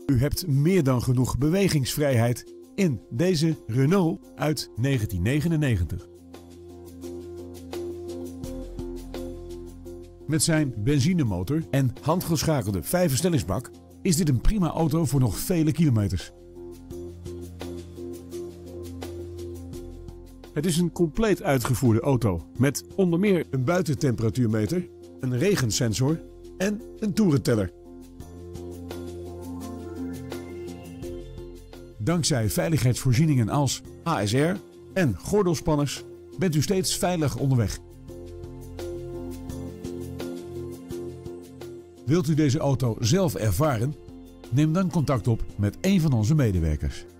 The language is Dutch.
U hebt meer dan genoeg bewegingsvrijheid in deze Renault uit 1999. Met zijn benzinemotor en handgeschakelde 5-versnellingsbak is dit een prima auto voor nog vele kilometers. Het is een compleet uitgevoerde auto met onder meer een buitentemperatuurmeter, een regensensor en een toerenteller. Dankzij veiligheidsvoorzieningen als ASR en gordelspanners bent u steeds veilig onderweg. Wilt u deze auto zelf ervaren? Neem dan contact op met een van onze medewerkers.